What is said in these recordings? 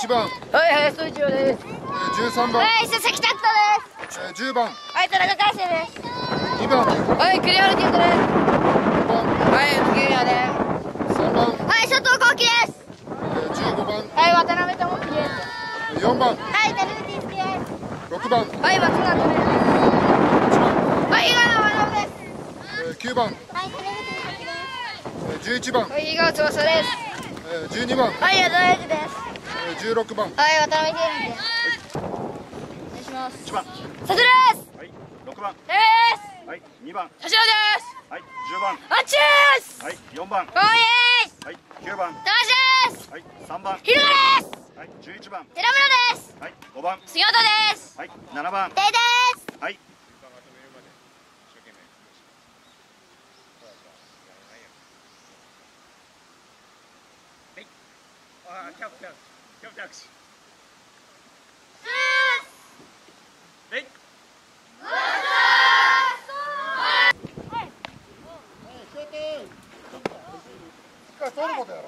1番。 はい、林総一郎です。 13番。 はい、佐々木拓人です。 10番。 はい、田中海生です。 2番。 はい、栗原健人です。 5番。 はい、杉浦です。 3番。 はい、佐藤幸輝です。 15番。 はい、渡辺智樹です。 4番。 はい、谷口一樹です。 6番。 はい、松村智です。 8番。 はい、井川学です。 9番。 はい、谷口美咲です。 11番。 はい、井川翼です。 12番。 はい、矢沢永嗣です。 16番。 はい、渡辺健二です。お願いします。 1番。 佐藤です。 はい、6番。 です。 はい、2番。 田代です。 はい、10番。 あっちです。 はい、4番。 大井です。 はい、9番。 高橋です。 はい、3番。 ひろです。 はい、11番。 寺村です。 はい、5番。 杉本です。 はい、7番。 ていです。 はい。キャプテン握手。はい。 そういうことやろ。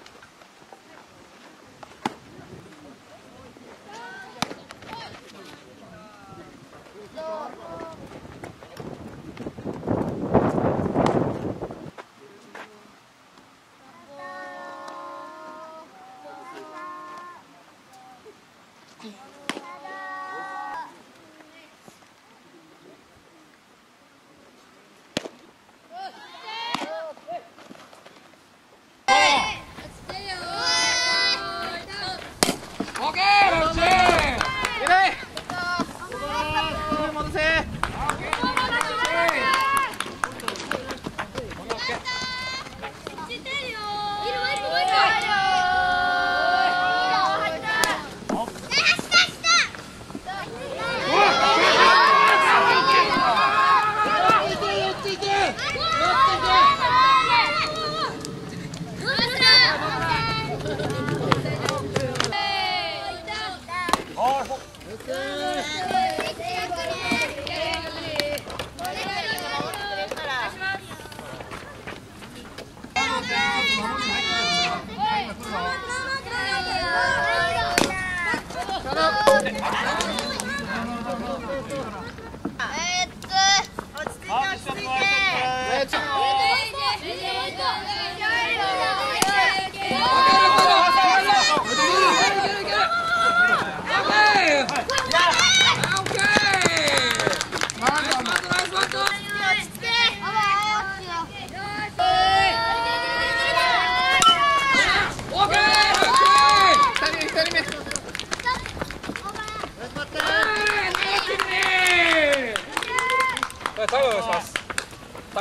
タイムお願いします。はい。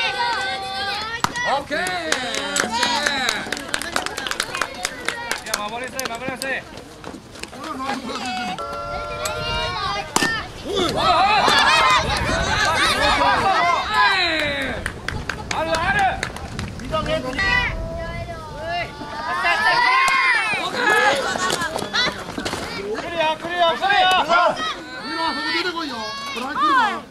オッケー。いや守りなさい守りなさい。あるある。クリアクリアクリア。出てこいよ。トライ来るな。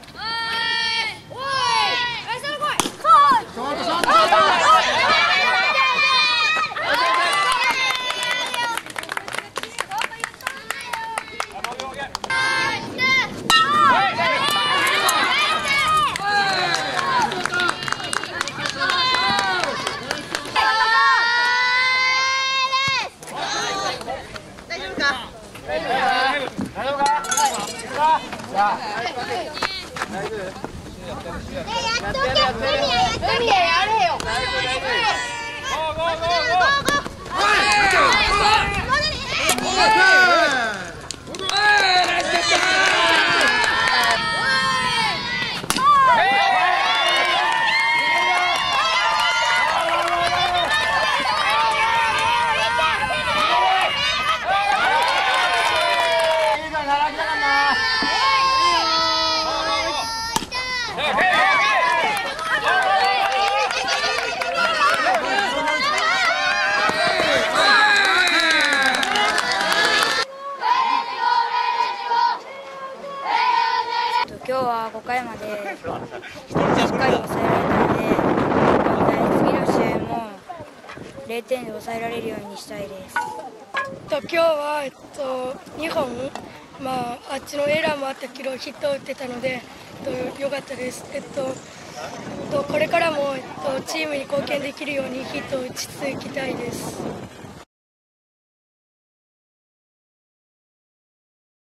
今日は5回までしっかり抑えられたので、次の試合も0点で抑えられるようにしたいです。 今日は、2本、あっちのエラーもあったけどヒットを打ってたので、良かったです。これからも、チームに貢献できるようにヒットを打ち続けたいです。